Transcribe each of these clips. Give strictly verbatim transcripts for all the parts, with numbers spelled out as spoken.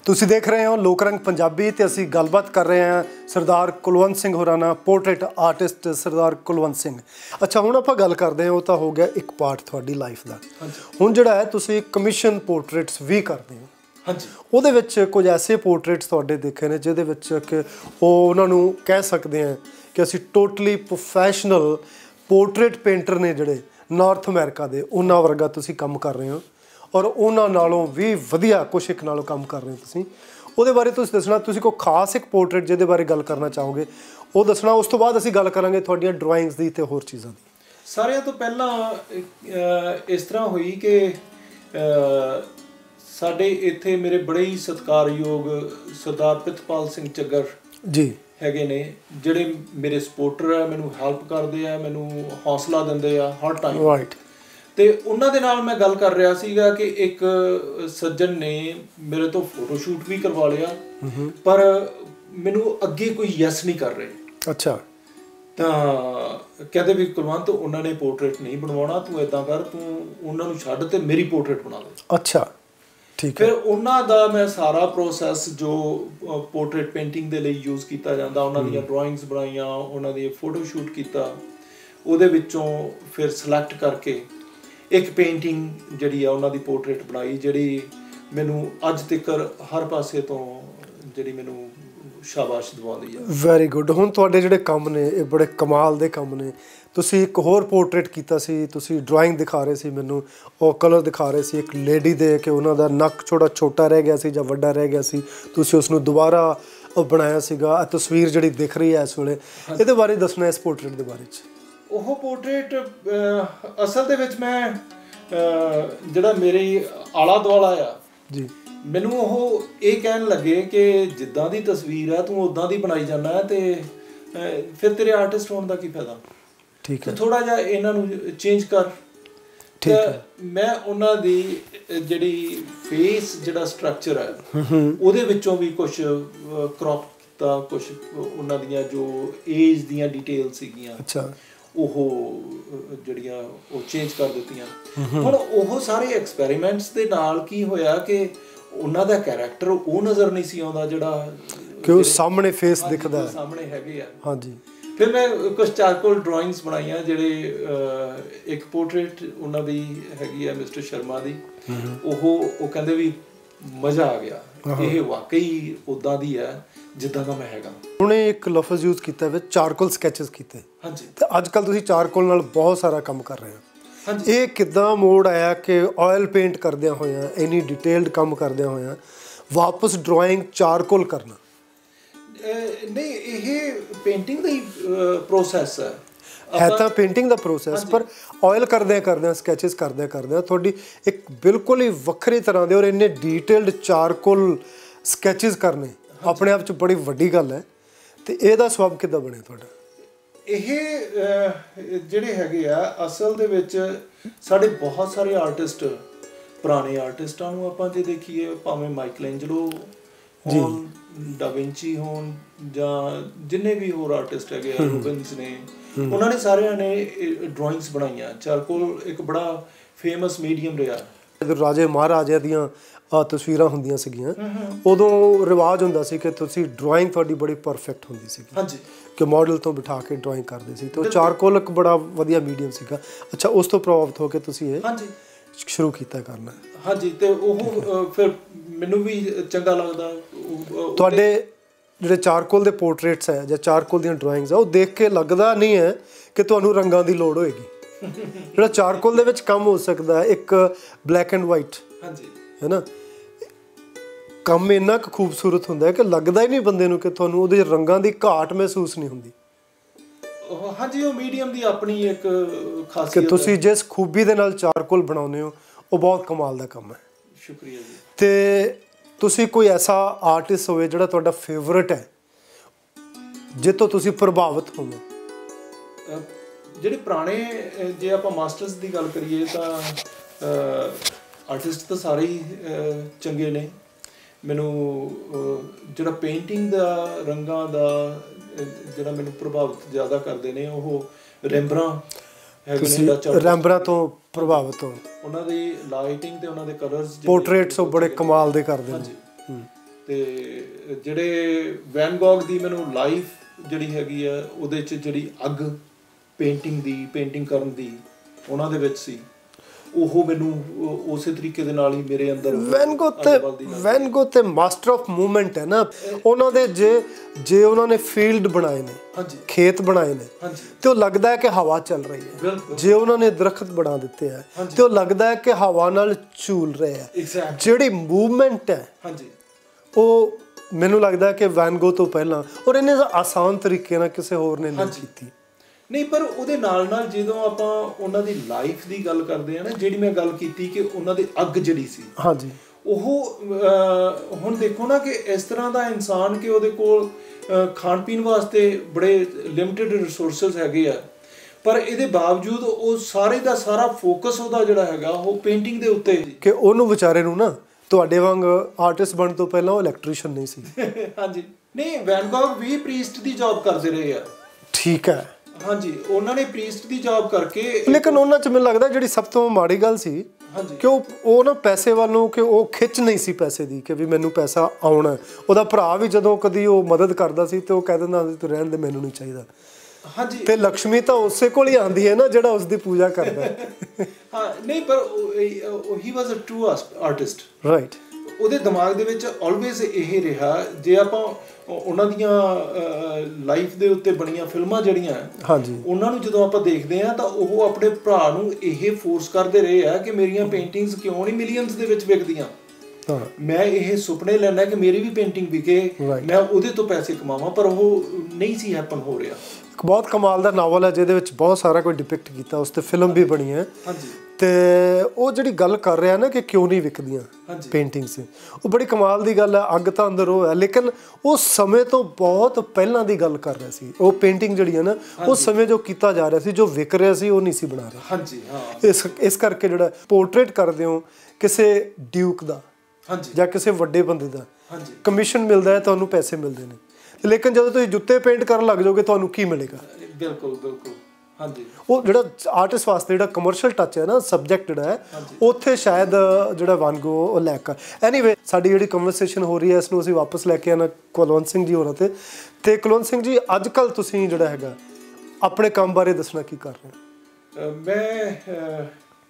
ਤੁਸੀਂ ਦੇਖ ਰਹੇ ਹੋ ਲੋਕ ਰੰਗ ਪੰਜਾਬੀ ਤੇ ਅਸੀਂ ਗੱਲਬਾਤ ਕਰ ਰਹੇ ਹਾਂ ਸਰਦਾਰ ਕੁਲਵੰਤ ਸਿੰਘ ਹੋਰਾਂ ਨਾਲ, ਪੋਰਟਰੇਟ ਆਰਟਿਸਟ ਸਰਦਾਰ ਕੁਲਵੰਤ ਸਿੰਘ। ਅੱਛਾ, ਹੁਣ ਆਪਾਂ ਗੱਲ ਕਰਦੇ ਹਾਂ, ਉਹ ਤਾਂ ਹੋ ਗਿਆ ਇੱਕ ਪਾਰਟ ਤੁਹਾਡੀ ਲਾਈਫ ਦਾ। ਹੁਣ ਜਿਹੜਾ ਹੈ ਤੁਸੀਂ ਕਮਿਸ਼ਨ ਪੋਰਟਰੇਟਸ ਵੀ ਕਰਦੇ ਹੋ। ਹਾਂਜੀ, ਉਹਦੇ ਵਿੱਚ ਕੁਝ ਐਸੇ ਪੋਰਟਰੇਟਸ ਤੁਹਾਡੇ ਦੇਖੇ ਨੇ ਜਿਹਦੇ ਵਿੱਚ ਕਿ ਉਹ ਉਹਨਾਂ ਨੂੰ ਕਹਿ ਸਕਦੇ ਹਾਂ ਕਿ ਅਸੀਂ ਟੋਟਲੀ ਪ੍ਰੋਫੈਸ਼ਨਲ ਪੋਰਟਰੇਟ ਪੇਂਟਰ ਨੇ ਜਿਹੜੇ ਨਾਰਥ ਅਮਰੀਕਾ ਦੇ, ਉਹਨਾਂ ਵਰਗਾ ਤੁਸੀਂ ਕੰਮ ਕਰ ਰਹੇ ਹੋ ਔਰ ਉਹਨਾਂ ਨਾਲੋਂ ਵੀ ਵਧੀਆ ਕੁਛ ਇੱਕ ਨਾਲੋਂ ਕੰਮ ਕਰ ਰਹੇ ਹੋ ਤੁਸੀਂ। ਉਹਦੇ ਬਾਰੇ ਤੁਸੀਂ ਦੱਸਣਾ, ਤੁਸੀਂ ਕੋਈ ਖਾਸ ਇੱਕ ਪੋਰਟਰੇਟ ਜਿਹਦੇ ਬਾਰੇ ਗੱਲ ਕਰਨਾ ਚਾਹੋਗੇ ਉਹ ਦੱਸਣਾ। ਉਸ ਤੋਂ ਬਾਅਦ ਅਸੀਂ ਗੱਲ ਕਰਾਂਗੇ ਤੁਹਾਡੀਆਂ ਡਰਾਇੰਗਸ ਦੀ ਅਤੇ ਹੋਰ ਚੀਜ਼ਾਂ ਦੀ। ਸਾਰਿਆਂ ਤੋਂ ਪਹਿਲਾਂ ਇਸ ਤਰ੍ਹਾਂ ਹੋਈ ਕਿ ਸਾਡੇ ਇੱਥੇ ਮੇਰੇ ਬੜੇ ਹੀ ਸਤਿਕਾਰਯੋਗ ਸਰਦਾਰ ਪ੍ਰਿਤਪਾਲ ਸਿੰਘ ਚੱਗਰ ਜੀ ਹੈਗੇ ਨੇ, ਜਿਹੜੇ ਮੇਰੇ ਸਪੋਰਟਰ ਆ, ਮੈਨੂੰ ਹੈਲਪ ਕਰਦੇ ਆ, ਮੈਨੂੰ ਹੌਸਲਾ ਦਿੰਦੇ ਆ ਹਰ ਟਾਈਮ। ਰਾਈਟ। ਤੇ ਉਹਨਾਂ ਦੇ ਨਾਲ ਮੈਂ ਗੱਲ ਕਰ ਰਿਹਾ ਸੀਗਾ ਕਿ ਇੱਕ ਸੱਜਣ ਨੇ ਮੇਰੇ ਤੋਂ ਫੋਟੋ ਸ਼ੂਟ ਵੀ ਕਰਵਾ ਲਿਆ, ਪਰ ਮੈਨੂੰ ਅੱਗੇ ਕੋਈ ਯੈਸ ਨਹੀਂ ਕਰ ਰਹੇ। ਅੱਛਾ। ਤਾਂ ਕਹਿੰਦੇ ਵੀ ਕੁਲਵੰਤ, ਉਹਨਾਂ ਨੇ ਪੋਰਟਰੇਟ ਨਹੀਂ ਬਣਵਾਉਣਾ, ਤੂੰ ਏਦਾਂ ਕਰ, ਤੂੰ ਉਹਨਾਂ ਨੂੰ ਛੱਡ ਤੇ ਮੇਰੀ ਪੋਰਟਰੇਟ ਬਣਾ ਲੈ। ਅੱਛਾ, ਠੀਕ ਹੈ। ਫਿਰ ਉਹਨਾਂ ਦਾ ਮੈਂ ਸਾਰਾ ਪ੍ਰੋਸੈਸ ਜੋ ਪੋਰਟਰੇਟ ਪੇਂਟਿੰਗ ਦੇ ਲਈ ਯੂਜ਼ ਕੀਤਾ ਜਾਂਦਾ, ਉਹਨਾਂ ਦੀਆਂ ਡਰਾਇੰਗਸ ਬਣਾਈਆਂ, ਉਹਨਾਂ ਦੀ ਫੋਟੋ ਸ਼ੂਟ ਕੀਤਾ, ਉਹਦੇ ਵਿੱਚੋਂ ਫਿਰ ਸਿਲੈਕਟ ਕਰਕੇ ਇੱਕ ਪੇਂਟਿੰਗ ਜਿਹੜੀ ਆ ਉਹਨਾਂ ਦੀ ਪੋਰਟਰੇਟ ਬਣਾਈ, ਜਿਹੜੀ ਮੈਨੂੰ ਅੱਜ ਤੱਕ ਹਰ ਪਾਸੇ ਤੋਂ ਜਿਹੜੀ ਮੈਨੂੰ ਸ਼ਾਬਾਸ਼ ਦਿਵਾਉਂਦੀ ਆ। Very good. ਹੁਣ ਤੁਹਾਡੇ ਜਿਹੜੇ ਕੰਮ ਨੇ ਇਹ ਬੜੇ ਕਮਾਲ ਦੇ ਕੰਮ ਨੇ। ਤੁਸੀਂ ਇੱਕ ਹੋਰ ਪੋਰਟਰੇਟ ਕੀਤਾ ਸੀ, ਤੁਸੀਂ ਡਰਾਇੰਗ ਦਿਖਾ ਰਹੇ ਸੀ ਮੈਨੂੰ, ਉਹ ਕਲਰ ਦਿਖਾ ਰਹੇ ਸੀ ਇੱਕ ਲੇਡੀ ਦੇ ਕਿ ਉਹਨਾਂ ਦਾ ਨੱਕ ਥੋੜ੍ਹਾ ਛੋਟਾ ਰਹਿ ਗਿਆ ਸੀ ਜਾਂ ਵੱਡਾ ਰਹਿ ਗਿਆ ਸੀ, ਤੁਸੀਂ ਉਸ ਨੂੰ ਦੁਬਾਰਾ ਬਣਾਇਆ ਸੀਗਾ। ਇਹ ਤਸਵੀਰ ਜਿਹੜੀ ਦਿਖ ਰਹੀ ਹੈ ਇਸ ਵੇਲੇ, ਇਹਦੇ ਬਾਰੇ ਦੱਸਣਾ, ਇਸ ਪੋਰਟਰੇਟ ਦੇ ਬਾਰੇ 'ਚ। ਉਹ ਪੋਰਟਰੇਟ ਅਸਲ ਦੇ ਵਿੱਚ ਮੈਂ ਜਿਹੜਾ ਮੇਰੇ ਆਲਾ ਦੁਆਲਾ ਆ ਜੀ, ਮੈਨੂੰ ਉਹ ਇਹ ਕਹਿਣ ਲੱਗੇ ਕਿ ਜਿੱਦਾਂ ਦੀ ਤਸਵੀਰ ਆ ਤੂੰ ਉੱਦਾਂ ਦੀ ਬਣਾਈ ਜਾਂਦਾ ਹੈ, ਤੇ ਫਿਰ ਤੇਰੇ ਆਰਟਿਸਟ ਹੋਣ ਦਾ ਕੀ ਫਾਇਦਾ। ਠੀਕ ਹੈ। ਥੋੜ੍ਹਾ ਜਿਹਾ ਇਹਨਾਂ ਨੂੰ ਚੇਂਜ ਕਰ। ਠੀਕ ਹੈ। ਮੈਂ ਉਹਨਾਂ ਦੀ ਜਿਹੜੀ ਫੇਸ ਜਿਹੜਾ ਸਟਰਕਚਰ ਹੈ ਉਹਦੇ ਵਿੱਚੋਂ ਵੀ ਕੁਛ ਕ੍ਰੌਪ ਕੀਤਾ, ਕੁਛ ਉਹਨਾਂ ਦੀਆਂ ਜੋ ਏਜ ਦੀਆਂ ਡਿਟੇਲ ਸੀਗੀਆਂ ਅੱਛਾ ਉਹ ਜਿਹੜੀਆਂ ਉਹ ਚੇਂਜ ਕਰ ਦਿੱਤੀਆਂ। ਹੁਣ ਉਹ ਸਾਰੇ ਐਕਸਪੈਰੀਮੈਂਟਸ ਦੇ ਨਾਲ ਕੀ ਹੋਇਆ ਕਿ ਉਹਨਾਂ ਦਾ ਕੈਰੈਕਟਰ ਉਹ ਨਜ਼ਰ ਨਹੀਂ ਸੀ ਆਉਂਦਾ ਜਿਹੜਾ ਕਿ ਉਹ ਸਾਹਮਣੇ ਫੇਸ ਦਿਖਦਾ ਸਾਹਮਣੇ ਹੈਗੇ ਆ। ਹਾਂਜੀ। ਫਿਰ ਮੈਂ ਕੁਛ ਚਾਰਕੋਲ ਡਰਾਇੰਗਸ ਬਣਾਈਆਂ, ਜਿਹੜੇ ਇੱਕ ਪੋਰਟਰੇਟ ਉਹਨਾਂ ਦੀ ਹੈਗੀ ਆ ਮਿਸਟਰ ਸ਼ਰਮਾ ਦੀ, ਉਹ ਉਹ ਕਹਿੰਦੇ ਵੀ ਮਜ਼ਾ ਆ ਗਿਆ, ਇਹ ਵਾਕਈ ਉੱਦਾਂ ਦੀ ਹੈ ਜਿੱਦਾਂ ਦਾ ਮੈਂ ਹੈਗਾ। ਉਹਨੇ ਇੱਕ ਲਫ਼ਜ਼ ਯੂਜ਼ ਕੀਤਾ ਵਿੱਚ ਚਾਰਕੋਲ ਸਕੈਚਸ ਕੀਤੇ। ਹਾਂਜੀ। ਤੇ ਅੱਜ ਕੱਲ੍ਹ ਤੁਸੀਂ ਚਾਰਕੋਲ ਨਾਲ ਬਹੁਤ ਸਾਰਾ ਕੰਮ ਕਰ ਰਹੇ ਹੋ। ਹਾਂਜੀ। ਇਹ ਕਿੱਦਾਂ ਮੋੜ ਆਇਆ ਕਿ ਆਇਲ ਪੇਂਟ ਕਰਦਿਆਂ ਹੋਇਆਂ, ਇੰਨੀ ਡਿਟੇਲਡ ਕੰਮ ਕਰਦਿਆਂ ਹੋਇਆਂ ਵਾਪਸ ਡਰਾਇੰਗ ਚਾਰਕੋਲ ਕਰਨਾ? ਨਹੀਂ, ਇਹ ਪੇਂਟਿੰਗ ਦਾ ਹੀ ਪ੍ਰੋਸੈਸ ਹੈ। ਹੈ ਤਾਂ ਪੇਂਟਿੰਗ ਦਾ ਪ੍ਰੋਸੈਸ, ਪਰ ਆਇਲ ਕਰਦਿਆਂ ਕਰਦਿਆਂ, ਸਕੈਚਿਸ ਕਰਦਿਆਂ ਕਰਦਿਆਂ ਤੁਹਾਡੀ ਇੱਕ ਬਿਲਕੁਲ ਹੀ ਵੱਖਰੀ ਤਰ੍ਹਾਂ ਦੇ ਔਰ ਇੰਨੇ ਡਿਟੇਲਡ ਚਾਰਕੋਲ ਸਕੈਚਿਸ ਕਰਨੇ ਆਪਣੇ ਆਪ 'ਚ ਬੜੀ ਵੱਡੀ ਗੱਲ ਹੈ। ਅਤੇ ਇਹਦਾ ਸਬੱਬ ਕਿੱਦਾਂ ਬਣਿਆ ਤੁਹਾਡਾ? ਇਹ ਜਿਹੜੇ ਹੈਗੇ ਆ ਅਸਲ ਦੇ ਵਿੱਚ ਸਾਡੇ ਬਹੁਤ ਸਾਰੇ ਆਰਟਿਸਟ, ਪੁਰਾਣੇ ਆਰਟਿਸਟਾਂ ਨੂੰ ਆਪਾਂ ਜੇ ਦੇਖੀਏ, ਭਾਵੇਂ ਮਾਈਕਲੈਂਜਲੋ ਹੋਣ, ਡਾ ਵਿੰਚੀ ਹੋਣ, ਜਾਂ ਜਿੰਨੇ ਵੀ ਹੋਰ ਆਰਟਿਸਟ ਹੈਗੇ ਆ, ਰੂਬਨਸ ਨੇ, ਉਹਨਾਂ ਨੇ ਸਾਰਿਆਂ ਨੇ ਡਰਾਇੰਗਸ ਬਣਾਈਆਂ। ਚਾਰਕੋਲ ਇੱਕ ਬੜਾ ਫੇਮਸ ਮੀਡੀਅਮ ਰਿਹਾ। ਜਦੋਂ ਰਾਜੇ ਮਹਾਰਾਜਿਆਂ ਦੀਆਂ ਤਸਵੀਰਾਂ ਹੁੰਦੀਆਂ ਸੀਗੀਆਂ, ਉਦੋਂ ਰਿਵਾਜ ਹੁੰਦਾ ਸੀ ਕਿ ਤੁਸੀਂ ਡਰਾਇੰਗ ਤੁਹਾਡੀ ਬੜੀ ਪਰਫੈਕਟ ਹੁੰਦੀ ਸੀ। ਹਾਂਜੀ। ਕਿ ਮਾਡਲ ਤੋਂ ਬਿਠਾ ਕੇ ਡਰਾਇੰਗ ਕਰਦੇ ਸੀ, ਅਤੇ ਉਹ ਚਾਰਕੋਲ ਇੱਕ ਬੜਾ ਵਧੀਆ ਮੀਡੀਅਮ ਸੀਗਾ। ਅੱਛਾ, ਉਸ ਤੋਂ ਪ੍ਰਭਾਵਿਤ ਹੋ ਕੇ ਤੁਸੀਂ ਇਹ ਹਾਂਜੀ ਸ਼ੁਰੂ ਕੀਤਾ ਕਰਨਾ। ਹਾਂਜੀ। ਅਤੇ ਉਹ ਫਿਰ ਮੈਨੂੰ ਵੀ ਚੰਗਾ ਲੱਗਦਾ। ਤੁਹਾਡੇ ਜਿਹੜੇ ਚਾਰਕੋਲ ਦੇ ਪੋਰਟਰੇਟਸ ਹੈ ਜਾਂ ਚਾਰਕੋਲ ਦੀਆਂ ਡਰਾਇੰਗਸ ਆ, ਉਹ ਦੇਖ ਕੇ ਲੱਗਦਾ ਨਹੀਂ ਹੈ ਕਿ ਤੁਹਾਨੂੰ ਰੰਗਾਂ ਦੀ ਲੋੜ ਹੋਏਗੀ। ਜਿਹੜਾ ਚਾਰਕੋਲ ਦੇ ਵਿੱਚ ਕੰਮ ਹੋ ਸਕਦਾ ਇੱਕ ਬਲੈਕ ਐਂਡ ਵਾਈਟ, ਹਾਂਜੀ, ਹੈ ਨਾ, ਕੰਮ ਇੰਨਾ ਕੁ ਖੂਬਸੂਰਤ ਹੁੰਦਾ ਹੈ ਕਿ ਲੱਗਦਾ ਹੀ ਨਹੀਂ ਬੰਦੇ ਨੂੰ ਕਿ ਤੁਹਾਨੂੰ ਉਹਦੇ ਰੰਗਾਂ ਦੀ ਘਾਟ ਮਹਿਸੂਸ ਨਹੀਂ ਹੁੰਦੀ। ਹਾਂਜੀ, ਉਹ ਮੀਡੀਅਮ ਦੀ ਆਪਣੀ ਇੱਕ ਖਾਸੀਅਤ ਕਿ ਤੁਸੀਂ ਜਿਸ ਖੂਬੀ ਦੇ ਨਾਲ ਚਾਰਕੋਲ ਬਣਾਉਂਦੇ ਹੋ ਉਹ ਬਹੁਤ ਕਮਾਲ ਦਾ ਕੰਮ ਹੈ। ਸ਼ੁਕਰੀਆ ਜੀ। ਅਤੇ ਤੁਸੀਂ ਕੋਈ ਐਸਾ ਆਰਟਿਸਟ ਹੋਵੇ ਜਿਹੜਾ ਤੁਹਾਡਾ ਫੇਵਰਟ ਹੈ, ਜਿਸ ਤੋਂ ਤੁਸੀਂ ਪ੍ਰਭਾਵਿਤ ਹੋਵੋ? ਜਿਹੜੇ ਪੁਰਾਣੇ, ਜੇ ਆਪਾਂ ਮਾਸਟਰਸ ਦੀ ਗੱਲ ਕਰੀਏ ਤਾਂ ਆਰਟਿਸਟ ਤਾਂ ਸਾਰੇ ਹੀ ਚੰਗੇ ਨੇ। ਮੈਨੂੰ ਜਿਹੜਾ ਪੇਂਟਿੰਗ ਦਾ, ਰੰਗਾਂ ਦਾ ਜਿਹੜਾ ਮੈਨੂੰ ਪ੍ਰਭਾਵਿਤ ਜ਼ਿਆਦਾ ਕਰਦੇ ਨੇ ਉਹ ਰੈਂਬਰਾਂ ਹੈਗੇ ਨੇ। ਰੈਂਬਰਾਂ ਤੋਂ ਪ੍ਰਭਾਵਿਤ ਹੋ? ਉਹਨਾਂ ਦੀ ਲਾਈਟਿੰਗ ਤੇ ਉਹਨਾਂ ਦੇ ਕਲਰਸ, ਪੋਰਟਰੇਟਸ ਉਹ ਬੜੇ ਕਮਾਲ ਦੇ ਕਰਦੇ ਨੇ। ਤੇ ਜਿਹੜੇ ਵੈਨ ਗੌਗ ਦੀ ਮੈਨੂੰ ਲਾਈਫ ਜਿਹੜੀ ਹੈਗੀ ਆ ਉਹਦੇ 'ਚ ਜਿਹੜੀ ਅੱਗ ਪੇਂਟਿੰਗ ਦੀ ਪੇਂਟਿੰਗ ਕਰਨ ਦੀ ਉਹਨਾਂ ਦੇ ਵਿੱਚ ਸੀ, ਉਹ ਮੈਨੂੰ ਉਸੇ ਤਰੀਕੇ ਦੇ ਨਾਲ ਹੀ ਮੇਰੇ ਅੰਦਰ ਵੈਨ ਗੋ ਤੇ ਵੈਨ ਗੋ ਤੇ ਮਾਸਟਰ ਆਫ ਮੂਵਮੈਂਟ ਹੈ ਨਾ। ਉਹਨਾਂ ਦੇ ਜੇ ਜੇ ਉਹਨਾਂ ਨੇ ਫੀਲਡ ਬਣਾਏ ਨੇ, ਹਾਂਜੀ, ਖੇਤ ਬਣਾਏ ਨੇ, ਹਾਂਜੀ, ਤੇ ਉਹ ਲੱਗਦਾ ਹੈ ਕਿ ਹਵਾ ਚੱਲ ਰਹੀ ਹੈ। ਜੇ ਉਹਨਾਂ ਨੇ ਦਰਖਤ ਬਣਾ ਦਿੱਤੇ ਹੈ ਤੇ ਉਹ ਲੱਗਦਾ ਹੈ ਕਿ ਹਵਾ ਨਾਲ ਝੂਲ ਰਹੇ ਹੈ। ਜਿਹੜੀ ਮੂਵਮੈਂਟ ਹੈ, ਹਾਂਜੀ, ਉਹ ਮੈਨੂੰ ਲੱਗਦਾ ਕਿ ਵੈਨ ਗੋ ਤੋਂ ਪਹਿਲਾਂ ਔਰ ਇਹਨੇ ਆਸਾਨ ਤਰੀਕੇ ਨਾਲ ਕਿਸੇ ਹੋਰ ਨੇ ਨਹੀਂ ਕੀਤੀ। ਨਹੀਂ, ਪਰ ਉਹਦੇ ਨਾਲ ਨਾਲ ਜਦੋਂ ਆਪਾਂ ਉਹਨਾਂ ਦੀ ਲਾਈਫ ਦੀ ਗੱਲ ਕਰਦੇ ਆ ਨਾ, ਜਿਹੜੀ ਮੈਂ ਗੱਲ ਕੀਤੀ ਕਿ ਉਹਨਾਂ ਦੀ ਅੱਗ ਜਿਹੜੀ ਸੀ, ਹਾਂਜੀ, ਉਹ ਹੁਣ ਦੇਖੋ ਨਾ ਕਿ ਇਸ ਤਰ੍ਹਾਂ ਦਾ ਇਨਸਾਨ ਕਿ ਉਹਦੇ ਕੋਲ ਖਾਣ ਪੀਣ ਵਾਸਤੇ ਬੜੇ ਲਿਮਿਟਿਡ ਰਿਸੋਰਸਿਸ ਹੈਗੇ ਆ, ਪਰ ਇਹਦੇ ਬਾਵਜੂਦ ਉਹ ਸਾਰੇ ਦਾ ਸਾਰਾ ਫੋਕਸ ਉਹਦਾ ਜਿਹੜਾ ਹੈਗਾ ਉਹ ਪੇਂਟਿੰਗ ਦੇ ਉੱਤੇ, ਕਿ ਉਹਨੂੰ ਵਿਚਾਰੇ ਨੂੰ ਨਾ ਤੁਹਾਡੇ ਵਾਂਗ ਆਰਟਿਸਟ ਬਣਨ ਤੋਂ ਪਹਿਲਾਂ ਉਹ ਇਲੈਕਟ੍ਰੀਸ਼ੀਅਨ ਨਹੀਂ ਸੀ। ਹਾਂਜੀ, ਨਹੀਂ, ਵੈਨ ਗੌਗ ਵੀ ਪ੍ਰੀਸਟ ਦੀ ਜੌਬ ਕਰਦੇ ਰਹੇ ਆ। ਠੀਕ ਹੈ, ਹਾਂਜੀ, ਉਹਨਾਂ ਨੇ ਪ੍ਰੀਸਟ ਦੀ ਜੌਬ ਕਰਕੇ, ਲੇਕਿਨ ਉਹਨਾਂ 'ਚ ਮੈਨੂੰ ਲੱਗਦਾ ਜਿਹੜੀ ਸਭ ਤੋਂ ਮਾੜੀ ਗੱਲ ਸੀ ਕਿ ਉਹ ਉਹ ਨਾ ਪੈਸੇ ਵੱਲੋਂ ਕਿ ਉਹ ਖਿੱਚ ਨਹੀਂ ਸੀ ਪੈਸੇ ਦੀ, ਕਿ ਵੀ ਮੈਨੂੰ ਪੈਸਾ ਆਉਣਾ। ਉਹਦਾ ਭਰਾ ਵੀ ਜਦੋਂ ਕਦੀ ਉਹ ਮਦਦ ਕਰਦਾ ਸੀ ਤੇ ਉਹ ਕਹਿ ਦਿੰਦਾ ਸੀ ਤੂੰ ਰਹਿਣ ਦੇ, ਮੈਨੂੰ ਨਹੀਂ ਚਾਹੀਦਾ। ਹਾਂਜੀ, ਤੇ ਲక్ష్ਮੀ ਤਾਂ ਉਸੇ ਕੋਲ ਹੀ ਆਉਂਦੀ ਹੈ ਨਾ ਜਿਹੜਾ ਉਸਦੀ ਪੂਜਾ ਕਰਦਾ। ਹਾਂ, ਨਹੀਂ, ਪਰ he was a true artist, right. ਉਹਦੇ ਦਿਮਾਗ ਦੇ ਵਿੱਚ ਆਲਵੇਜ਼ ਇਹ ਰਿਹਾ। ਜੇ ਆਪਾਂ ਉਹਨਾਂ ਦੀਆਂ ਲਾਈਫ ਦੇ ਉੱਤੇ ਬਣੀਆਂ ਫਿਲਮਾਂ ਜਿਹੜੀਆਂ, ਹਾਂਜੀ, ਉਹਨਾਂ ਨੂੰ ਜਦੋਂ ਆਪਾਂ ਦੇਖਦੇ ਹਾਂ ਤਾਂ ਉਹ ਆਪਣੇ ਭਰਾ ਨੂੰ ਇਹ ਫੋਰਸ ਕਰਦੇ ਰਹੇ ਆ ਕਿ ਮੇਰੀਆਂ ਪੇਂਟਿੰਗਸ ਕਿਉਂ ਨਹੀਂ ਮਿਲੀਅਨਸ ਦੇ ਵਿੱਚ ਵਿਕਦੀਆਂ, ਮੈਂ ਇਹ ਸੁਪਨੇ ਲੈਣਾ ਕਿ ਮੇਰੀ ਵੀ ਪੇਂਟਿੰਗ ਵਿਕੇ, ਮੈਂ ਉਹਦੇ ਤੋਂ ਪੈਸੇ ਕਮਾਵਾਂ, ਪਰ ਉਹ ਨਹੀਂ ਸੀ ਹੈਪਨ ਹੋ ਰਿਹਾ। ਇੱਕ ਬਹੁਤ ਕਮਾਲ ਦਾ ਨਾਵਲ ਹੈ ਜਿਹਦੇ ਵਿੱਚ ਬਹੁਤ ਸਾਰਾ ਕੁਝ ਡਿਪਿਕਟ ਕੀਤਾ, ਉਸ 'ਤੇ ਫਿਲਮ ਵੀ ਬਣੀ ਹੈ। ਹਾਂਜੀ, ਤੇ ਉਹ ਜਿਹੜੀ ਗੱਲ ਕਰ ਰਿਹਾ ਨਾ ਕਿ ਕਿਉਂ ਨਹੀਂ ਵਿਕਦੀਆਂ ਪੇਂਟਿੰਗਸ, ਉਹ ਬੜੀ ਕਮਾਲ ਦੀ ਗੱਲ ਹੈ। ਅੱਗ ਤਾਂ ਅੰਦਰ ਉਹ ਹੈ, ਲੇਕਿਨ ਉਹ ਸਮੇਂ ਤੋਂ ਬਹੁਤ ਪਹਿਲਾਂ ਦੀ ਗੱਲ ਕਰ ਰਿਹਾ ਸੀ। ਉਹ ਪੇਂਟਿੰਗ ਜਿਹੜੀ ਹੈ ਨਾ, ਉਸ ਸਮੇਂ ਜੋ ਕੀਤਾ ਜਾ ਰਿਹਾ ਸੀ, ਜੋ ਵਿਕ ਰਿਹਾ ਸੀ, ਉਹ ਨਹੀਂ ਸੀ ਬਣਾ ਰਿਹਾ। ਹਾਂਜੀ, ਹਾਂ। ਇਸ ਇਸ ਕਰਕੇ ਜਿਹੜਾ ਪੋਰਟਰੇਟ ਕਰਦੇ ਹੋ ਕਿਸੇ ਡਿਊਕ ਦਾ, ਹਾਂਜੀ, ਜਾਂ ਕਿਸੇ ਵੱਡੇ ਬੰਦੇ ਦਾ, ਹਾਂਜੀ, ਕਮਿਸ਼ਨ ਮਿਲਦਾ ਹੈ, ਤੁਹਾਨੂੰ ਪੈਸੇ ਮਿਲਦੇ ਨੇ, ਲੇਕਿਨ ਜਦੋਂ ਤੁਸੀਂ ਜੁੱਤੇ ਪੇਂਟ ਕਰਨ ਲੱਗ ਜਾਓਗੇ ਤੁਹਾਨੂੰ ਕੀ ਮਿਲੇਗਾ? ਬਿਲਕੁਲ ਬਿਲਕੁਲ, ਹਾਂਜੀ। ਉਹ ਜਿਹੜਾ ਆਰਟਿਸਟ ਵਾਸਤੇ ਜਿਹੜਾ ਕਮਰਸ਼ੀਅਲ ਟੱਚ ਹੈ ਨਾ, ਸਬਜੈਕਟ ਜਿਹੜਾ ਹੈ, ਉੱਥੇ ਸ਼ਾਇਦ ਜਿਹੜਾ ਵਨ ਗੋ ਉਹ ਲੈਕ ਕਰ। ਐਨੀਵੇ, ਸਾਡੀ ਜਿਹੜੀ ਕਨਵਰਸੇਸ਼ਨ ਹੋ ਰਹੀ ਹੈ ਇਸ ਨੂੰ ਅਸੀਂ ਵਾਪਸ ਲੈ ਕੇ ਆਉਣਾ ਕੁਲਵੰਤ ਸਿੰਘ ਜੀ ਹੋਰਾਂ 'ਤੇ। ਅਤੇ ਕੁਲਵੰਤ ਸਿੰਘ ਜੀ, ਅੱਜ ਕੱਲ੍ਹ ਤੁਸੀਂ ਜਿਹੜਾ ਹੈਗਾ ਆਪਣੇ ਕੰਮ ਬਾਰੇ ਦੱਸਣਾ ਕੀ ਕਰ ਰਹੇ ਹੋ? ਮੈਂ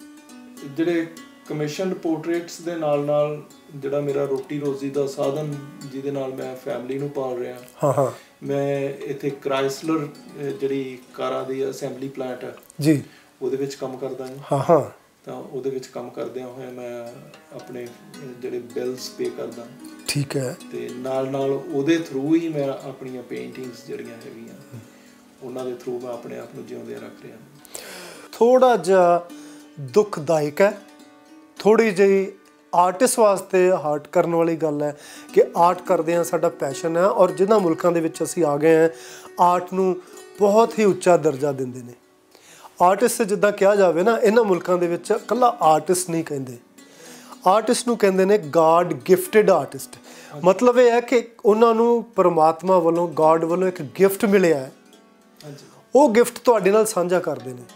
ਜਿਹੜੇ ਕਮਿਸ਼ਨਡ ਪੋਰਟਰੇਟਸ ਦੇ ਨਾਲ ਨਾਲ ਜਿਹੜਾ ਮੇਰਾ ਰੋਟੀ ਰੋਜ਼ੀ ਦਾ ਸਾਧਨ, ਜਿਹਦੇ ਨਾਲ ਮੈਂ ਫੈਮਿਲੀ ਨੂੰ ਪਾਲ ਰਿਹਾ, ਹਾਂ ਹਾਂ, ਮੈਂ ਇੱਥੇ ਕ੍ਰਾਈਸਲਰ ਜਿਹੜੀ ਕਾਰਾਂ ਦੀ ਅਸੈਂਬਲੀ ਪਲਾਂਟ ਹੈ ਜੀ, ਉਹਦੇ ਵਿੱਚ ਕੰਮ ਕਰਦਾ ਹਾਂ। ਹਾਂ ਹਾਂ, ਤਾਂ ਉਹਦੇ ਵਿੱਚ ਕੰਮ ਕਰਦਿਆਂ ਹੋਇਆ ਮੈਂ ਆਪਣੇ ਜਿਹੜੇ ਬਿਲਸ ਪੇ ਕਰਦਾ। ਠੀਕ ਹੈ। ਅਤੇ ਨਾਲ ਨਾਲ ਉਹਦੇ ਥਰੂ ਹੀ ਮੈਂ ਆਪਣੀਆਂ ਪੇਂਟਿੰਗਸ ਜਿਹੜੀਆਂ ਹੈਗੀਆਂ ਉਹਨਾਂ ਦੇ ਥਰੂ ਮੈਂ ਆਪਣੇ ਆਪ ਨੂੰ ਜਿਉਂਦਿਆਂ ਰੱਖ ਰਿਹਾ। ਥੋੜ੍ਹਾ ਜਿਹਾ ਦੁਖਦਾਇਕ ਹੈ, ਥੋੜ੍ਹੀ ਜਿਹੀ ਆਰਟਿਸਟ ਵਾਸਤੇ ਹਾਰਟ ਕਰਨ ਵਾਲੀ ਗੱਲ ਹੈ ਕਿ ਆਰਟ ਕਰਦੇ ਹਾਂ, ਸਾਡਾ ਪੈਸ਼ਨ ਹੈ, ਔਰ ਜਿਨ੍ਹਾਂ ਮੁਲਕਾਂ ਦੇ ਵਿੱਚ ਅਸੀਂ ਆ ਗਏ ਹਾਂ ਆਰਟ ਨੂੰ ਬਹੁਤ ਹੀ ਉੱਚਾ ਦਰਜਾ ਦਿੰਦੇ ਨੇ। ਆਰਟਿਸਟ ਜਿੱਦਾਂ ਕਿਹਾ ਜਾਵੇ ਨਾ, ਇਹਨਾਂ ਮੁਲਕਾਂ ਦੇ ਵਿੱਚ ਇਕੱਲਾ ਆਰਟਿਸਟ ਨਹੀਂ ਕਹਿੰਦੇ, ਆਰਟਿਸਟ ਨੂੰ ਕਹਿੰਦੇ ਨੇ ਗਾਡ ਗਿਫਟਿਡ ਆਰਟਿਸਟ। ਮਤਲਬ ਇਹ ਹੈ ਕਿ ਉਹਨਾਂ ਨੂੰ ਪਰਮਾਤਮਾ ਵੱਲੋਂ, ਗਾਡ ਵੱਲੋਂ ਇੱਕ ਗਿਫਟ ਮਿਲਿਆ ਹੈ, ਉਹ ਗਿਫਟ ਤੁਹਾਡੇ ਨਾਲ ਸਾਂਝਾ ਕਰਦੇ ਨੇ।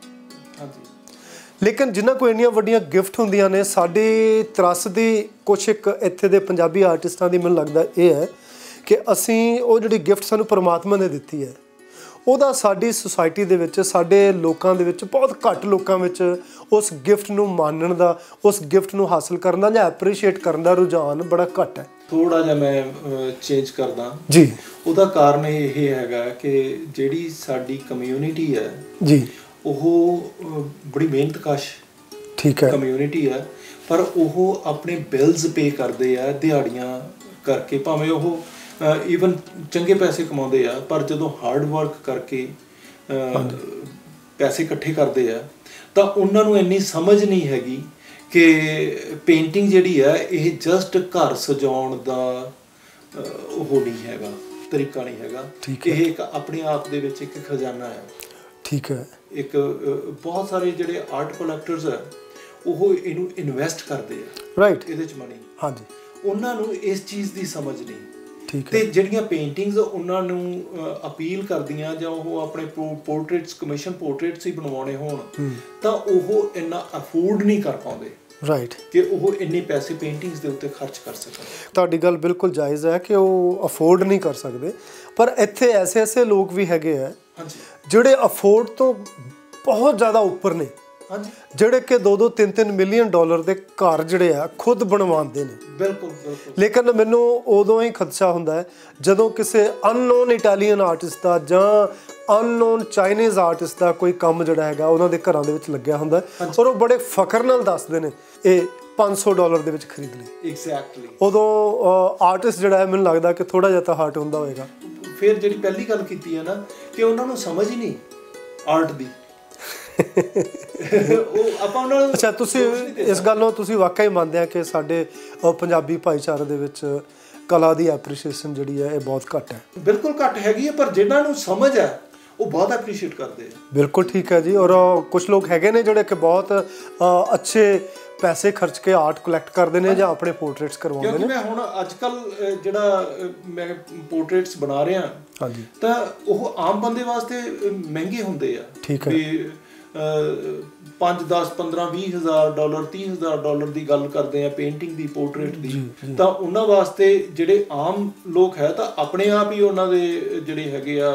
ਲੇਕਿਨ ਜਿਨ੍ਹਾਂ ਕੋਲ ਇੰਨੀਆਂ ਵੱਡੀਆਂ ਗਿਫਟ ਹੁੰਦੀਆਂ ਨੇ, ਸਾਡੀ ਤਰਾਸਦੀ ਕੁਛ ਇੱਕ ਇੱਥੇ ਦੇ ਪੰਜਾਬੀ ਆਰਟਿਸਟਾਂ ਦੀ ਮੈਨੂੰ ਲੱਗਦਾ ਇਹ ਹੈ ਕਿ ਅਸੀਂ ਉਹ ਜਿਹੜੀ ਗਿਫਟ ਸਾਨੂੰ ਪਰਮਾਤਮਾ ਨੇ ਦਿੱਤੀ ਹੈ, ਉਹਦਾ ਸਾਡੀ ਸੁਸਾਇਟੀ ਦੇ ਵਿੱਚ, ਸਾਡੇ ਲੋਕਾਂ ਦੇ ਵਿੱਚ, ਬਹੁਤ ਘੱਟ ਲੋਕਾਂ ਵਿੱਚ ਉਸ ਗਿਫਟ ਨੂੰ ਮਾਨਣ ਦਾ, ਉਸ ਗਿਫਟ ਨੂੰ ਹਾਸਲ ਕਰਨ ਦਾ ਜਾਂ ਐਪਰੀਸ਼ੀਏਟ ਕਰਨ ਦਾ ਰੁਝਾਨ ਬੜਾ ਘੱਟ ਹੈ। ਥੋੜ੍ਹਾ ਜਿਹਾ ਮੈਂ ਚੇਂਜ ਕਰਦਾ ਜੀ। ਉਹਦਾ ਕਾਰਨ ਇਹ ਹੈਗਾ ਕਿ ਜਿਹੜੀ ਸਾਡੀ ਕਮਿਊਨਿਟੀ ਹੈ ਜੀ, ਉਹ ਬੜੀ ਮਿਹਨਤਕਸ਼ ਠੀਕ ਹੈ ਕਮਿਊਨਿਟੀ ਹੈ, ਪਰ ਉਹ ਆਪਣੇ ਬਿਲਸ ਪੇ ਕਰਦੇ ਆ ਦਿਹਾੜੀਆਂ ਕਰਕੇ, ਭਾਵੇਂ ਉਹ ਈਵਨ ਚੰਗੇ ਪੈਸੇ ਕਮਾਉਂਦੇ ਆ, ਪਰ ਜਦੋਂ ਹਾਰਡ ਵਰਕ ਕਰਕੇ ਪੈਸੇ ਇਕੱਠੇ ਕਰਦੇ ਆ ਤਾਂ ਉਹਨਾਂ ਨੂੰ ਇੰਨੀ ਸਮਝ ਨਹੀਂ ਹੈਗੀ ਕਿ ਪੇਂਟਿੰਗ ਜਿਹੜੀ ਹੈ ਇਹ ਜਸਟ ਘਰ ਸਜਾਉਣ ਦਾ ਉਹ ਨਹੀਂ ਹੈਗਾ, ਤਰੀਕਾ ਨਹੀਂ ਹੈਗਾ। ਇਹ ਇੱਕ ਆਪਣੇ ਆਪ ਦੇ ਵਿੱਚ ਇੱਕ ਖਜ਼ਾਨਾ ਹੈ। ਠੀਕ ਹੈ। ਇੱਕ ਬਹੁਤ ਸਾਰੇ ਜਿਹੜੇ ਆਰਟ ਕਲੈਕਟਰਸ ਹੈ ਉਹ ਇਹਨੂੰ ਇਨਵੈਸਟ ਕਰਦੇ ਆ, ਰਾਈਟ, ਇਹਦੇ 'ਚ ਮਨੀ। ਹਾਂਜੀ, ਉਹਨਾਂ ਨੂੰ ਇਸ ਚੀਜ਼ ਦੀ ਸਮਝ ਨਹੀਂ। ਠੀਕ ਹੈ। ਤੇ ਜਿਹੜੀਆਂ ਪੇਂਟਿੰਗਸ ਉਹਨਾਂ ਨੂੰ ਅਪੀਲ ਕਰਦੀਆਂ ਜਾਂ ਉਹ ਆਪਣੇ ਪੋਰਟਰੇਟਸ, ਕਮਿਸ਼ਨ ਪੋਰਟਰੇਟਸ ਹੀ ਬਣਵਾਉਣੇ ਹੋਣ ਤਾਂ ਉਹ ਇੰਨਾ ਅਫੋਰਡ ਨਹੀਂ ਕਰ ਪਾਉਂਦੇ। ਰਾਈਟ ਕਿ ਉਹ ਇੰਨੇ ਪੈਸੇ ਪੇਂਟਿੰਗਸ ਦੇ ਉੱਤੇ ਖਰਚ ਕਰ ਸਕਣ। ਤੁਹਾਡੀ ਗੱਲ ਬਿਲਕੁਲ ਜਾਇਜ਼ ਹੈ ਕਿ ਉਹ ਅਫੋਰਡ ਨਹੀਂ ਕਰ ਸਕਦੇ, ਪਰ ਇੱਥੇ ਐਸੇ ਐਸੇ ਲੋਕ ਵੀ ਹੈਗੇ ਆ ਜਿਹੜੇ ਅਫੋਰਡ ਤੋਂ ਬਹੁਤ ਜ਼ਿਆਦਾ ਉੱਪਰ ਨੇ, ਜਿਹੜੇ ਕਿ ਦੋ ਦੋ ਤਿੰਨ ਤਿੰਨ ਮਿਲੀਅਨ ਡਾਲਰ ਦੇ ਘਰ ਜਿਹੜੇ ਆ ਖੁਦ ਬਣਵਾਉਂਦੇ ਨੇ। ਬਿਲਕੁਲ ਬਿਲਕੁਲ। ਲੇਕਿਨ ਮੈਨੂੰ ਉਦੋਂ ਹੀ ਖਦਸ਼ਾ ਹੁੰਦਾ ਹੈ ਜਦੋਂ ਕਿਸੇ ਅਨਨੋਨ ਇਟਾਲੀਅਨ ਆਰਟਿਸਟ ਦਾ ਜਾਂ ਅਨਨੋਨ ਚਾਈਨੀਜ਼ ਆਰਟਿਸਟ ਦਾ ਕੋਈ ਕੰਮ ਜਿਹੜਾ ਹੈਗਾ ਉਹਨਾਂ ਦੇ ਘਰਾਂ ਦੇ ਵਿੱਚ ਲੱਗਿਆ ਹੁੰਦਾ, ਔਰ ਉਹ ਬੜੇ ਫਖਰ ਨਾਲ ਦੱਸਦੇ ਨੇ ਇਹ ਪੰਜ ਸੌ ਡਾਲਰ ਦੇ ਵਿੱਚ ਖਰੀਦ ਲਈ। ਐਗਜ਼ੈਕਟਲੀ। ਉਦੋਂ ਆਰਟਿਸਟ ਜਿਹੜਾ ਹੈ ਮੈਨੂੰ ਲੱਗਦਾ ਕਿ ਥੋੜਾ ਜਿਹਾ ਤਾਂ ਹਾਰਟ ਹੁੰਦਾ ਹੋਏਗਾ। ਫਿਰ ਜਿਹੜੀ ਪਹਿਲੀ ਗੱਲ ਕੀਤੀ ਹੈ ਨਾ ਕਿ ਉਹਨਾਂ ਨੂੰ ਸਮਝ ਹੀ ਨਹੀਂ ਆਰਟ ਦੀ। ਉਹ ਆਪਾਂ ਉਹਨਾਂ ਨੂੰ। ਅੱਛਾ, ਤੁਸੀਂ ਇਸ ਗੱਲ ਨੂੰ ਤੁਸੀਂ ਵਾਕਈ ਮੰਨਦੇ ਆ ਕਿ ਸਾਡੇ ਪੰਜਾਬੀ ਭਾਈਚਾਰੇ ਦੇ ਵਿੱਚ ਕਲਾ ਦੀ ਐਪਰੀਸ਼ੀਏਸ਼ਨ ਜਿਹੜੀ ਹੈ ਇਹ ਬਹੁਤ ਘੱਟ ਹੈ? ਬਿਲਕੁਲ ਘੱਟ ਹੈਗੀ ਹੈ, ਪਰ ਜਿਨ੍ਹਾਂ ਨੂੰ ਸਮਝ ਹੈ ਉਹ ਬਹੁਤ ਐਪਰੀਸ਼ੀਏਟ ਕਰਦੇ ਆ। ਬਿਲਕੁਲ ਠੀਕ ਹੈ ਜੀ। ਔਰ ਕੁਝ ਲੋਕ ਹੈਗੇ ਨੇ ਜਿਹੜੇ ਕਿ ਬਹੁਤ ਅੱਛੇ ਪੈਸੇ ਖਰਚ ਕੇ ਆਰਟ ਕਲੈਕਟ ਕਰਦੇ ਨੇ ਜਾਂ ਆਪਣੇ ਪੋਰਟਰੇਟਸ ਕਰਵਾਉਂਦੇ ਨੇ। ਕਿਉਂਕਿ ਮੈਂ ਹੁਣ ਅੱਜ ਕੱਲ੍ਹ ਜਿਹੜਾ ਮੈਂ ਪੋਰਟਰੇਟਸ ਬਣਾ ਰਿਹਾ ਹਾਂਜੀ, ਤਾਂ ਉਹ ਆਮ ਬੰਦੇ ਵਾਸਤੇ ਮਹਿੰਗੇ ਹੁੰਦੇ ਆ। ਠੀਕ ਹੈ। ਪੰਜ ਦਸ ਪੰਦਰਾਂ ਵੀਹ ਹਜ਼ਾਰ ਡਾਲਰ ਤੀਹ ਹਜ਼ਾਰ ਡਾਲਰ ਦੀ ਗੱਲ ਕਰਦੇ ਆ ਪੇਂਟਿੰਗ ਦੀ, ਪੋਰਟਰੇਟ ਦੀ, ਤਾਂ ਉਹਨਾਂ ਵਾਸਤੇ ਜਿਹੜੇ ਆਮ ਲੋਕ ਹੈ ਤਾਂ ਆਪਣੇ ਆਪ ਹੀ ਉਹਨਾਂ ਦੇ ਜਿਹੜੇ ਹੈਗੇ ਆ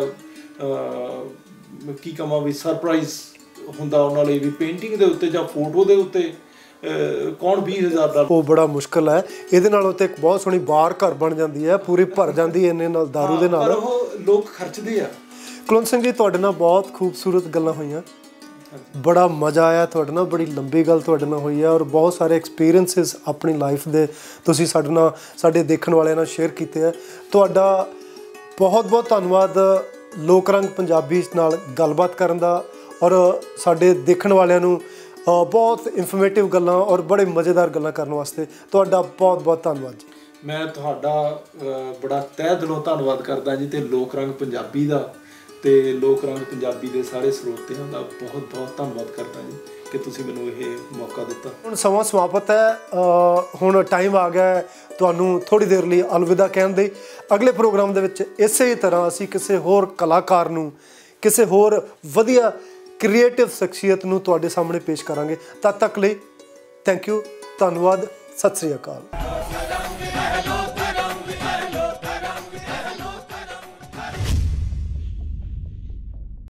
ਕੀ ਕਹਾਂ ਵੀ ਸਰਪ੍ਰਾਈਜ਼ ਹੁੰਦਾ ਉਹਨਾਂ ਲਈ ਵੀ ਪੇਂਟਿੰਗ ਦੇ ਉੱਤੇ ਜਾਂ ਫੋਟੋ ਦੇ ਉੱਤੇ ਕੌਣ ਵੀਹ ਹਜ਼ਾਰ ਡਾਲਰ। ਉਹ ਬੜਾ ਮੁਸ਼ਕਿਲ ਹੈ। ਇਹਦੇ ਨਾਲੋਂ ਤੇ ਇੱਕ ਬਹੁਤ ਸੋਹਣੀ ਬਾਰ ਘਰ ਬਣ ਜਾਂਦੀ ਹੈ, ਪੂਰੀ ਭਰ ਜਾਂਦੀ ਹੈ ਇੰਨੇ ਨਾਲ ਦਾਰੂ ਦੇ ਨਾਲ। ਉਹ ਲੋਕ ਖਰਚਦੇ ਆ। ਕੁਲਵੰਤ ਸਿੰਘ ਜੀ, ਤੁਹਾਡੇ ਨਾਲ ਬਹੁਤ ਖੂਬਸੂਰਤ ਗੱਲਾਂ ਹੋਈਆਂ, ਬੜਾ ਮਜ਼ਾ ਆਇਆ ਤੁਹਾਡੇ ਨਾਲ, ਬੜੀ ਲੰਬੀ ਗੱਲ ਤੁਹਾਡੇ ਨਾਲ ਹੋਈ ਹੈ, ਔਰ ਬਹੁਤ ਸਾਰੇ ਐਕਸਪੀਰੀਅੰਸਿਸ ਆਪਣੀ ਲਾਈਫ ਦੇ ਤੁਸੀਂ ਸਾਡੇ ਨਾਲ ਸਾਡੇ ਦੇਖਣ ਵਾਲਿਆਂ ਨਾਲ ਸ਼ੇਅਰ ਕੀਤੇ ਹੈ। ਤੁਹਾਡਾ ਬਹੁਤ ਬਹੁਤ ਧੰਨਵਾਦ ਲੋਕ ਰੰਗ ਪੰਜਾਬੀ ਨਾਲ ਗੱਲਬਾਤ ਕਰਨ ਦਾ, ਔਰ ਸਾਡੇ ਦੇਖਣ ਵਾਲਿਆਂ ਨੂੰ ਬਹੁਤ ਇਨਫੋਰਮੇਟਿਵ ਗੱਲਾਂ ਔਰ ਬੜੇ ਮਜ਼ੇਦਾਰ ਗੱਲਾਂ ਕਰਨ ਵਾਸਤੇ ਤੁਹਾਡਾ ਬਹੁਤ ਬਹੁਤ ਧੰਨਵਾਦ ਜੀ। ਮੈਂ ਤੁਹਾਡਾ ਬੜਾ ਤਹਿ ਦਿਲੋਂ ਧੰਨਵਾਦ ਕਰਦਾ ਜੀ, ਤੇ ਲੋਕ ਰੰਗ ਪੰਜਾਬੀ ਦਾ ਤੇ ਲੋਕ ਰੰਗ ਪੰਜਾਬੀ ਦੇ ਸਾਰੇ ਸਰੋਤਿਆਂ ਦਾ ਬਹੁਤ ਬਹੁਤ ਧੰਨਵਾਦ ਕਰਦਾ ਜੀ ਕਿ ਤੁਸੀਂ ਮੈਨੂੰ ਇਹ ਮੌਕਾ ਦਿੱਤਾ। ਹੁਣ ਸਮਾਂ ਸਮਾਪਤ ਹੈ, ਹੁਣ ਟਾਈਮ ਆ ਗਿਆ ਤੁਹਾਨੂੰ ਥੋੜ੍ਹੀ ਦੇਰ ਲਈ ਅਲਵਿਦਾ ਕਹਿਣ ਦੇ। ਅਗਲੇ ਪ੍ਰੋਗਰਾਮ ਦੇ ਵਿੱਚ ਇਸੇ ਤਰ੍ਹਾਂ ਅਸੀਂ ਕਿਸੇ ਹੋਰ ਕਲਾਕਾਰ ਨੂੰ, ਕਿਸੇ ਹੋਰ ਵਧੀਆ ਕ੍ਰੀਏਟਿਵ ਸ਼ਖਸੀਅਤ ਨੂੰ ਤੁਹਾਡੇ ਸਾਹਮਣੇ ਪੇਸ਼ ਕਰਾਂਗੇ। ਤਦ ਤੱਕ ਲਈ ਥੈਂਕ ਯੂ, ਧੰਨਵਾਦ, ਸਤਿ ਸ੍ਰੀ ਅਕਾਲ।